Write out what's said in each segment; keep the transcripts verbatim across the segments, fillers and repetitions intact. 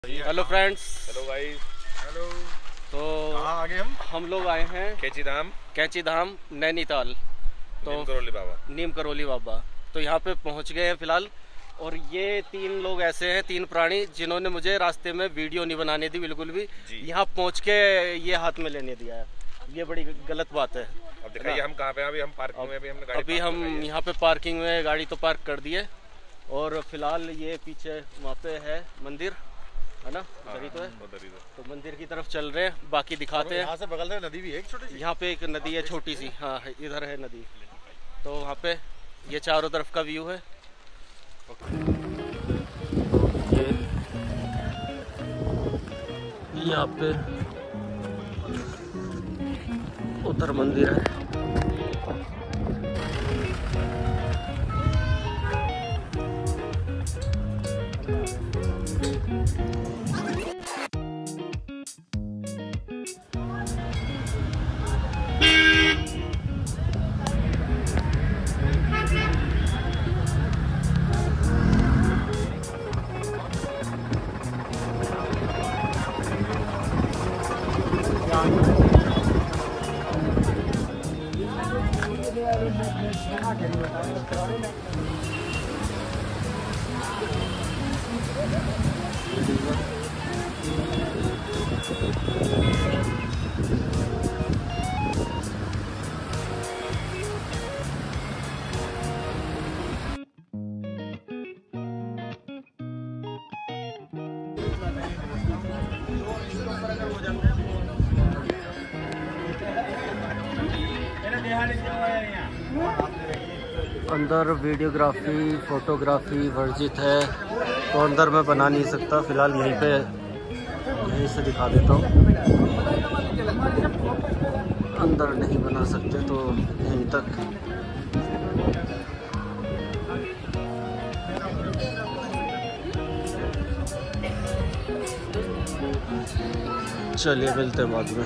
Hello friends. Hello guys. Hello. तो कहाँ आगे हम हम लोग आए हैं कैंची धाम कैंची धाम नैनीताल। तो नीम करोली बाबा नीम करोली बाबा तो यहाँ पे पहुँच गए हैं फिलहाल। और ये तीन लोग ऐसे हैं, तीन प्राणी, जिन्होंने मुझे रास्ते में वीडियो नहीं बनाने दी बिल्कुल भी। यहाँ पहुँच के ये हाथ में लेने दिया है, ये बड़ी गलत बात है। अब दिखाइए हम कहाँ पे हैं। अभी हम पार्किंग में, अभी हमने गाड़ी अभी हम यहाँ पे पार्किंग में गाड़ी तो पार्क कर दी है। और फिलहाल ये पीछे वहाँ पे है मंदिर, है ना, उधर ही तो है। तो मंदिर की तरफ चल रहे हैं, बाकी दिखाते हैं। यहाँ से बगल में नदी भी है एक छोटी सी। यहाँ पे एक नदी है छोटी सी, हाँ इधर है नदी। तो वहाँ पे ये चारों तरफ का व्यू है। ये यहाँ पे उधर मंदिर है। अंदर वीडियोग्राफी फोटोग्राफी वर्जित है, तो अंदर मैं बना नहीं सकता। फिलहाल यहीं पे यहीं से दिखा देता हूँ। अंदर नहीं बना सकते तो यहीं तक। चलिए मिलते हैं बाद में।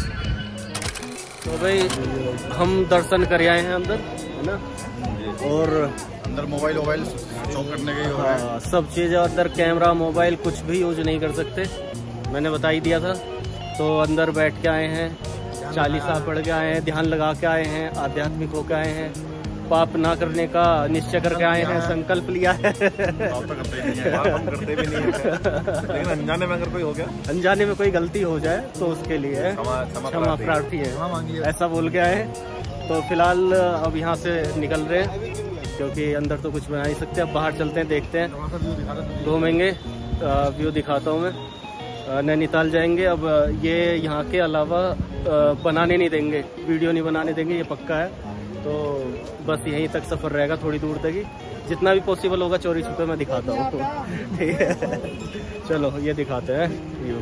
तो भाई हम दर्शन कर आए हैं अंदर, है ना। और अंदर मोबाइल मोबाइल शो करने के हो हाँ, सब चीज़ अंदर, कैमरा मोबाइल कुछ भी यूज नहीं कर सकते, मैंने बता ही दिया था। तो अंदर बैठ के आए हैं, चालीसा पढ़ के आए हैं, ध्यान लगा के आए हैं, आध्यात्मिक होके आए हैं, पाप ना करने का निश्चय करके आए हैं, संकल्प लिया है। पाप तो करते ही नहीं है, पाप हम करते भी नहीं है। लेकिन अनजाने में अगर कोई हो गया, अनजाने में कोई गलती हो जाए तो उसके लिए क्षमा प्रार्थी है, ऐसा बोल के आए। तो फिलहाल अब यहाँ से निकल रहे हैं, क्योंकि अंदर तो कुछ बना नहीं सकते। अब बाहर चलते हैं, देखते हैं, घूमेंगे, व्यू दिखाता हूँ मैं। नैनीताल जाएंगे। अब ये यहाँ के अलावा बनाने नहीं देंगे, वीडियो नहीं बनाने देंगे, ये पक्का है। तो बस यहीं तक सफ़र रहेगा, थोड़ी दूर तक ही, जितना भी पॉसिबल होगा चोरी छुपे मैं दिखाता हूँ। ठीक है, चलो ये दिखाते हैं व्यू।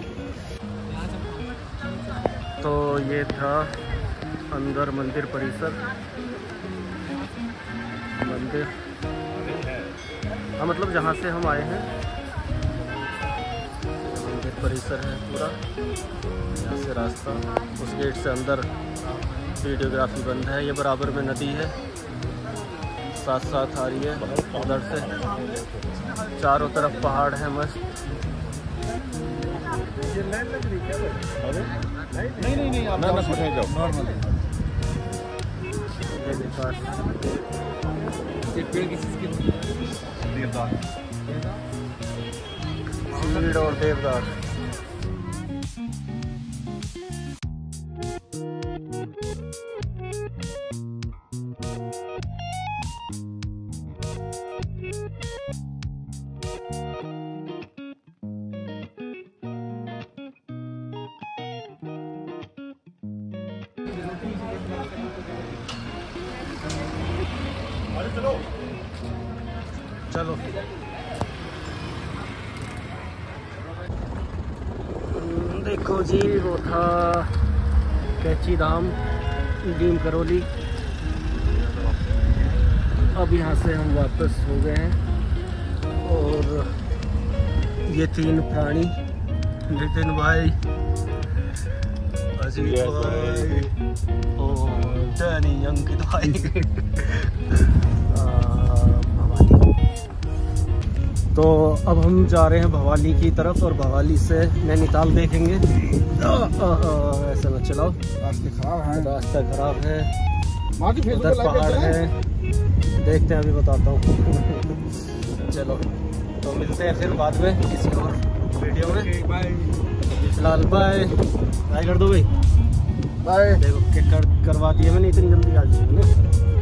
तो ये था अंदर मंदिर परिसर, मंदिर हाँ मतलब जहाँ से हम आए हैं मंदिर परिसर है पूरा। यहाँ से रास्ता, उस गेट से अंदर वीडियोग्राफी बंद है। ये बराबर में नदी है, साथ साथ आ रही है उधर से। चारों तरफ पहाड़ है मस्त। नहीं नहीं नहीं आप ना पूछने जाओ नॉर्मल। ये देखा ये पेड़ किस चीज़ की? देवदार। चीड़ और देवदार। चलो चलो देखो जी, वो था कैंची धाम नीम करोली। अब यहाँ से हम वापस हो गए हैं। और ये तीन प्राणी, नितिन भाई, अजीत भाई और डैनी अंकित भाई। तो अब हम जा रहे हैं भवाली की तरफ और भवाली से नैनीताल देखेंगे। आ, आ, आ, ऐसा न चलाओ, रास्ते खराब हैं, रास्ता खराब है, उधर पहाड़ है, देखते हैं अभी बताता हूँ। चलो तो मिलते हैं फिर बाद में किसी और वीडियो में। बाय। फिलहाल बाय बाय कर दो भाई, बाय। देखो क्या कर, करवा दिया मैंने इतनी जल्दी आज।